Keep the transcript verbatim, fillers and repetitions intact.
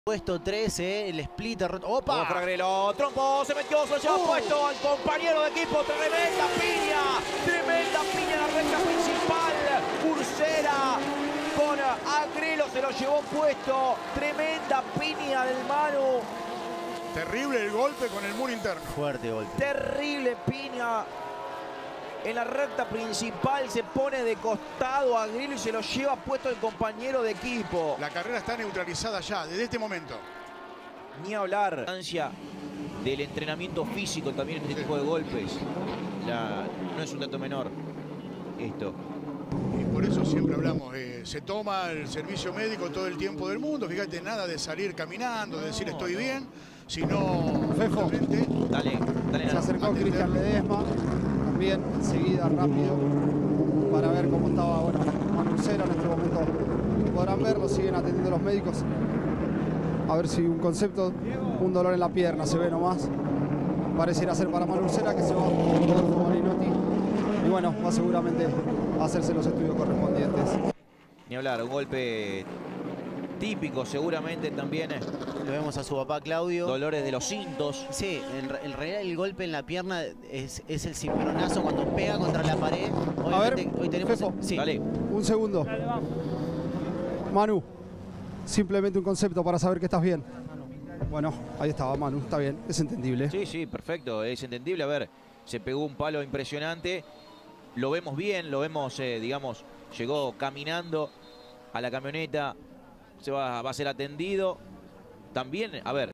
Puesto trece, el splitter. ¡Opa! Otra Agrelo, Trompo, se metió, se lo lleva uh. puesto al compañero de equipo. Tremenda piña, tremenda piña en la recta principal. Ursera con Agrelo se lo llevó puesto. Tremenda piña del Manu. Terrible el golpe con el muro interno. Fuerte golpe. Terrible piña. En la recta principal se pone de costado a Agrelo y se lo lleva puesto el compañero de equipo. La carrera está neutralizada ya, desde este momento. Ni hablar. Del entrenamiento físico también en este sí. tipo de golpes. La, no es un dato menor esto. Y por eso siempre hablamos, eh, se toma el servicio médico todo el tiempo del mundo. Fíjate, nada de salir caminando, de decir estoy bien, sino... Fefo. Dale, dale. Se acercó Cristian Ledesma. Bien, enseguida, rápido, para ver cómo estaba, bueno, Manu Ursera. En este momento podrán verlo, siguen atendiendo los médicos. A ver si un concepto, un dolor en la pierna, se ve nomás. Pareciera ser para Manu Ursera, que se va con Rodolfo Marinotti. Y bueno, va seguramente a hacerse los estudios correspondientes. Ni hablar, un golpe típico seguramente también. Lo vemos a su papá Claudio. Dolores de los cintos. Sí, en, en realidad el golpe en la pierna es, es el cimbronazo cuando pega contra la pared. A ver, hoy tenemos... Fefo, sí. Dale. Un segundo. Dale, vamos. Manu, simplemente un concepto para saber que estás bien. Bueno, ahí estaba Manu, está bien, es entendible. Sí, sí, perfecto, es entendible. A ver, se pegó un palo impresionante. Lo vemos bien, lo vemos, eh, digamos, llegó caminando a la camioneta. Se va, va a ser atendido. También, a ver,